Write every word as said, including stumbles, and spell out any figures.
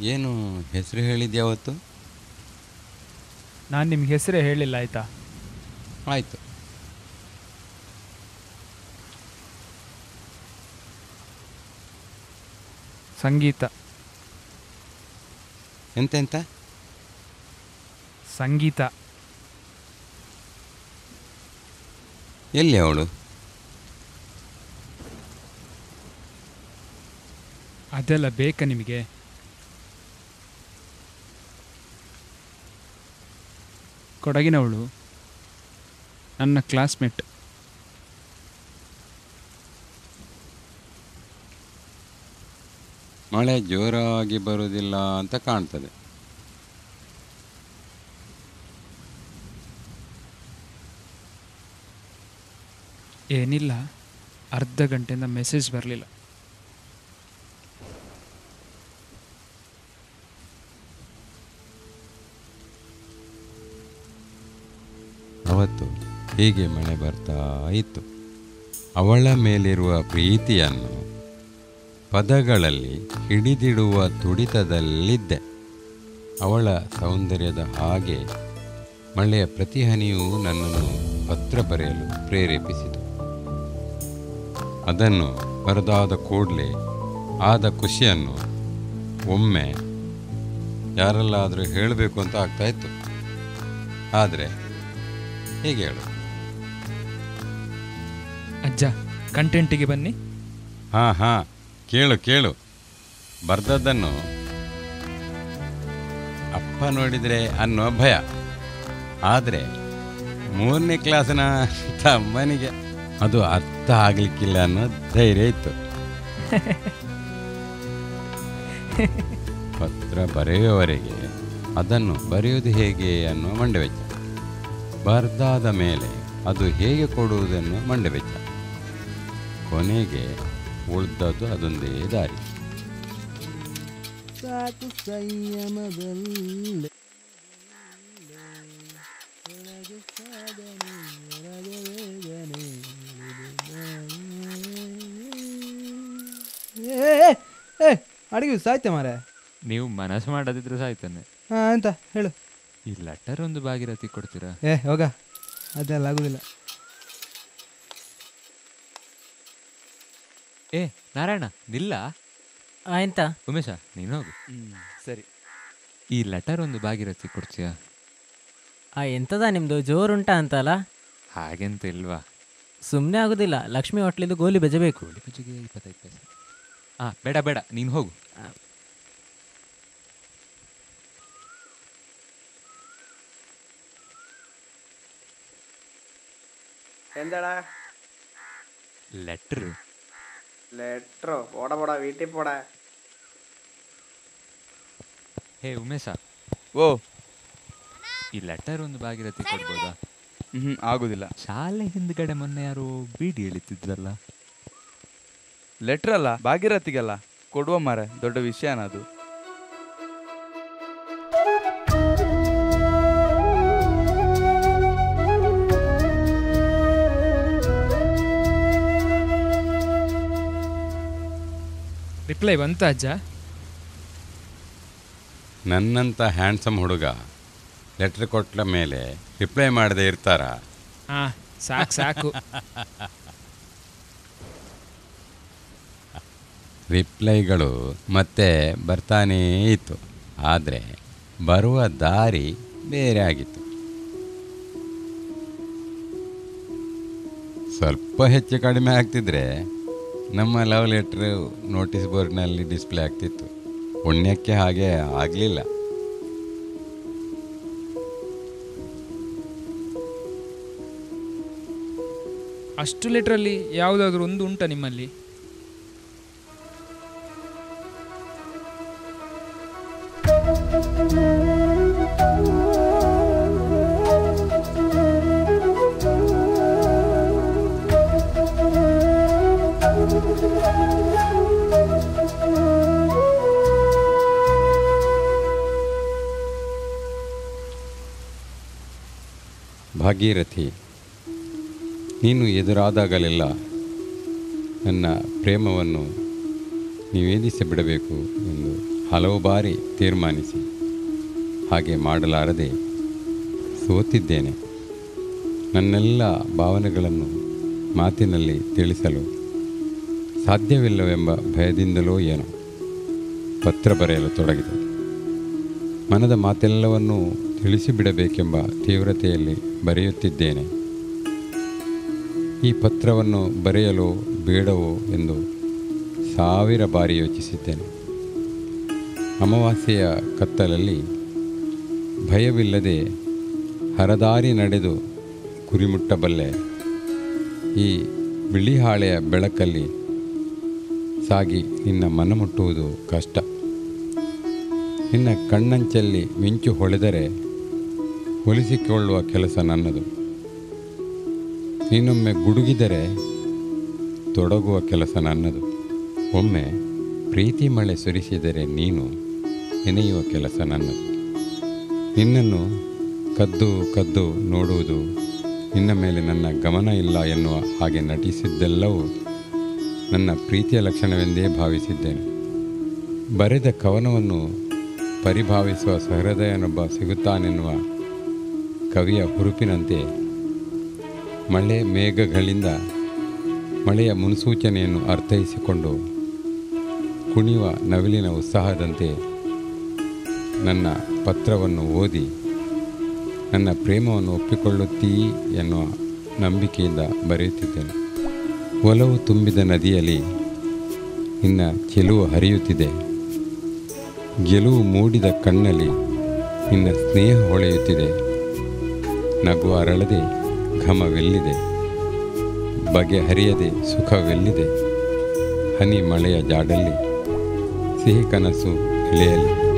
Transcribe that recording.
ಏನು ಹೆಸರು ಹೇಳಿದ್ಯಾವತ್ತು? ನಾನು ನಿಮ್ಗೆ ಹೆಸರೇ ಹೇಳಿಲ್ಲ ಆಯಿತಾ? ಆಯಿತು. ಸಂಗೀತ. ಎಂತೆಂತ? ಸಂಗೀತ. ಎಲ್ಲಿ ಅವಳು? ಅದೆಲ್ಲ ಬೇಕಾ ನಿಮಗೆ? ಕೊಡಗಿನವಳು, ನನ್ನ ಕ್ಲಾಸ್ಮೇಟ್. ಮಳೆ ಜೋರಾಗಿ ಬರುವುದಿಲ್ಲ ಅಂತ ಕಾಣ್ತದೆ. ಏನಿಲ್ಲ, ಅರ್ಧ ಗಂಟೆಯಿಂದ ಮೆಸೇಜ್ ಬರಲಿಲ್ಲ. ಅವತ್ತು ಹೀಗೆ ಮಳೆ ಬರ್ತಾ ಇತ್ತು. ಅವಳ ಮೇಲಿರುವ ಪ್ರೀತಿಯನ್ನು ಪದಗಳಲ್ಲಿ ಹಿಡಿದಿಡುವ ತುಡಿತದಲ್ಲಿದ್ದೆ. ಅವಳ ಸೌಂದರ್ಯದ ಹಾಗೆ ಮಳೆಯ ಪ್ರತಿ ಹನಿಯೂ ನನ್ನನ್ನು ಪತ್ರ ಬರೆಯಲು ಪ್ರೇರೇಪಿಸಿತು. ಅದನ್ನು ಬರೆದಾದ ಕೂಡಲೇ ಆದ ಖುಷಿಯನ್ನು ಒಮ್ಮೆ ಯಾರಲ್ಲಾದರೂ ಹೇಳಬೇಕು ಅಂತ ಆಗ್ತಾಯಿತ್ತು. ಆದರೆ ಹೇಗೆ ಹೇಳು? ಅಜ್ಜ, ಕಂಟೆಂಟಿಗೆ ಬನ್ನಿ. ಹಾಂ ಹಾಂ, ಕೇಳು ಕೇಳು. ಬರ್ದದ್ದನ್ನು ಅಪ್ಪ ನೋಡಿದರೆ ಅನ್ನೋ ಭಯ. ಆದರೆ ಮೂರನೇ ಕ್ಲಾಸಿನ ತಮ್ಮನಿಗೆ ಅದು ಅರ್ಥ ಆಗಲಿಕ್ಕಿಲ್ಲ ಅನ್ನೋ ಧೈರ್ಯ ಇತ್ತು. ಪತ್ರ ಬರೆಯುವವರೆಗೆ ಅದನ್ನು ಬರೆಯುವುದು ಹೇಗೆ ಅನ್ನೋ ಮಂಡವೆಚ್ಚ. ಬರ್ದಾದ ಮೇಲೆ ಅದು ಹೇಗೆ ಕೊಡುವುದನ್ನು ಮಂಡವೆಚ್ಚ. ಕೊನೆಗೆ ಉಳಿದದ್ದು ಅದೊಂದೇ ದಾರಿ. ಸಾಕು ಸಂಯಮದಲ್ಲಿ ಅಡಿಗೆ ಸಾಯ್ತೆ ಮಾರೆ. ನೀವು ಮನಸ್ಸು ಮಾಡದಿದ್ರು ಸಾಯ್ತಾನೆ. ಹಾಂ, ಅಂತ ಹೇಳು. ಈ ಲೆಟರ್ ಒಂದು ಭಾಗೀರಥಿ ಕೊಡ್ತೀರಾ? ಏ ಹೋಗ, ಅದೆಲ್ಲ ಆಗುದಿಲ್ಲ. ಏ ನಾರಾಯಣ, ನಿಲ್ಲ. ಆಯ್ತಾ ಉಮೇಶ, ನೀನು ಹೋಗು. ಸರಿ. ಈ ಲೆಟರ್ ಒಂದು ಭಾಗೀರಥಿ ಕೊಡ್ತೀಯಾ? ಆ ಎಂತದ ನಿಮ್ಮದು ಜೋರುಂಟಾ ಅಂತಲ್ಲ? ಹಾಗೆಂತ ಇಲ್ವಾ? ಸುಮ್ಮನೆ ಆಗೋದಿಲ್ಲ. ಲಕ್ಷ್ಮಿ ಹೋಟ್ಲಿದ್ದು ಗೋಲಿ ಬಜಬೇಕು. ಗೋಲಿ ಬಜ್ಜಿಗೆ ಇಪ್ಪತ್ತೈದು ಪೈಸೆ. ಹಾಂ, ಬೇಡ ಬೇಡ, ನೀನು ಹೋಗು. എന്താടാ? ലെറ്റർ. ലെറ്ററോ? പോടാ പോടാ, വീട്ടിൽ പോടാ. ಹೇ ಉಮೇಶ, ಓ, ಈ ಲೆಟರ್ ಒಂದು ಭಾಗೀರಥಿ ಕೊಡ್ಬೋದಾ? ಹ್ಞೂ ಆಗೋದಿಲ್ಲ. ಶಾಲೆ ಹಿಂದ್ಗಡೆ ಮೊನ್ನೆ ಯಾರು ಬೀಡಿ ಎಳಿತಿದ್ರಲ್ಲ? ಲೆಟ್ರ್ ಅಲ್ಲ, ಭಾಗೀರಥಿಗಲ್ಲ ಕೊಡುವ ಮಾರೆ, ದೊಡ್ಡ ವಿಷಯನ ಅದು. ರಿಪ್ಲೈ ಬಂತ ಅಜ್ಜ? ನನ್ನಂಥ ಹ್ಯಾಂಡ್ಸಮ್ ಹುಡುಗ ಲೆಟ್ರ್ ಕೊಟ್ಟ ಮೇಲೆ ರಿಪ್ಲೈ ಮಾಡದೆ ಇರ್ತಾರ? ಹಾಂ, ಸಾಕು ಸಾಕು. ರಿಪ್ಲೈಗಳು ಮತ್ತೆ ಬರ್ತಾನೇ ಇತ್ತು. ಆದರೆ ಬರುವ ದಾರಿ ಬೇರೆ ಆಗಿತ್ತು. ಸ್ವಲ್ಪ ಹೆಚ್ಚು ಕಡಿಮೆ ಆಗ್ತಿದ್ರೆ ನಮ್ಮ ಲವ್ ಲೆಟ್ರ್ ನೋಟಿಸ್ ಬೋರ್ಡ್ನಲ್ಲಿ ಡಿಸ್ಪ್ಲೇ ಆಗ್ತಿತ್ತು. ಪುಣ್ಯಕ್ಕೆ ಹಾಗೆ ಆಗಲಿಲ್ಲ. ಅಷ್ಟು ಲೆಟ್ರಲ್ಲಿ ಯಾವುದಾದ್ರೂ ಒಂದು ಉಂಟಾ ನಿಮ್ಮಲ್ಲಿ? ಭಾಗೀರಥಿ, ನೀನು ಎದುರಾದಾಗಲೆಲ್ಲ ನನ್ನ ಪ್ರೇಮವನ್ನು ನಿವೇದಿಸಿ ಬಿಡಬೇಕು ಎಂದು ಹಲವು ಬಾರಿ ತೀರ್ಮಾನಿಸಿ ಹಾಗೆ ಮಾಡಲಾರದೆ ಸೋತಿದ್ದೇನೆ. ನನ್ನೆಲ್ಲ ಭಾವನೆಗಳನ್ನು ಮಾತಿನಲ್ಲಿ ತಿಳಿಸಲು ಸಾಧ್ಯವಿಲ್ಲವೆಂಬ ಭಯದಿಂದಲೋ ಏನೋ ಪತ್ರ ಬರೆಯಲು ತೊಡಗಿದೆ. ಮನದ ಮಾತೆಲ್ಲವನ್ನೂ ತಿಳಿಸಿಬಿಡಬೇಕೆಂಬ ತೀವ್ರತೆಯಲ್ಲಿ ಬರೆಯುತ್ತಿದ್ದೇನೆ. ಈ ಪತ್ರವನ್ನು ಬರೆಯಲು ಬೇಡವೋ ಎಂದು ಸಾವಿರ ಬಾರಿ ಯೋಚಿಸಿದ್ದೇನೆ. ಅಮಾವಾಸ್ಯೆಯ ಕತ್ತಲಲ್ಲಿ ಭಯವಿಲ್ಲದೆ ಹರದಾರಿ ನಡೆದು ಗುರಿಮುಟ್ಟಬಲ್ಲೆ. ಈ ಬಿಳಿ ಹಾಳೆಯ ಬೆಳಕಲ್ಲಿ ಸಾಗಿ ನಿನ್ನ ಮನ ಮುಟ್ಟುವುದು ಕಷ್ಟ. ನಿನ್ನ ಕಣ್ಣಂಚಲ್ಲಿ ಮಿಂಚು ಹೊಳೆದರೆ ಒಲಿಸಿಕೊಳ್ಳುವ ಕೆಲಸ ನನ್ನದು. ನೀನೊಮ್ಮೆ ಗುಡುಗಿದರೆ ತೊಡಗುವ ಕೆಲಸ ನನ್ನದು. ಒಮ್ಮೆ ಪ್ರೀತಿ ಮಳೆ ಸುರಿಸಿದರೆ ನೀನು ನೆನೆಯುವ ಕೆಲಸ ನನ್ನದು. ನಿನ್ನನ್ನು ಕದ್ದು ಕದ್ದು ನೋಡುವುದು, ನಿನ್ನ ಮೇಲೆ ನನ್ನ ಗಮನ ಇಲ್ಲ ಎನ್ನುವ ಹಾಗೆ ನಟಿಸಿದ್ದೆಲ್ಲವೂ ನನ್ನ ಪ್ರೀತಿಯ ಲಕ್ಷಣವೆಂದೇ ಭಾವಿಸಿದ್ದೇನೆ. ಬರೆದ ಕವನವನ್ನು ಪರಿಭಾವಿಸುವ ಸಹೃದಯನೊಬ್ಬ ಸಿಗುತ್ತಾನೆನ್ನುವ ಕವಿಯ ಹುರುಪಿನಂತೆ ಮಳೆ ಮೇಘಗಳಿಂದ ಮಳೆಯ ಮುನ್ಸೂಚನೆಯನ್ನು ಅರ್ಥೈಸಿಕೊಂಡು ಕುಣಿಯುವ ನವಿಲಿನ ಉತ್ಸಾಹದಂತೆ ನನ್ನ ಪತ್ರವನ್ನು ಓದಿ ನನ್ನ ಪ್ರೇಮವನ್ನು ಒಪ್ಪಿಕೊಳ್ಳುತ್ತೀ ಎನ್ನುವ ನಂಬಿಕೆಯಿಂದ ಬರೆಯುತ್ತಿದ್ದೇನೆ. ಒಲವು ತುಂಬಿದ ನದಿಯಲ್ಲಿ ನಿನ್ನ ಚೆಲುವು ಹರಿಯುತ್ತಿದೆ. ಗೆಲುವು ಮೂಡಿದ ಕಣ್ಣಲ್ಲಿ ನಿನ್ನ ಸ್ನೇಹ ಹೊಳೆಯುತ್ತಿದೆ. ನಗು ಅರಳದೆ ಘಮವೆಲ್ಲಿದೆ, ಬಗೆಹರಿಯದೆ ಸುಖವೆಲ್ಲಿದೆ. ಹನಿ ಮಳೆಯ ಜಾಡಲ್ಲಿ ಸಿಹಿ ಕನಸು ಇಳೆಯಲಿ.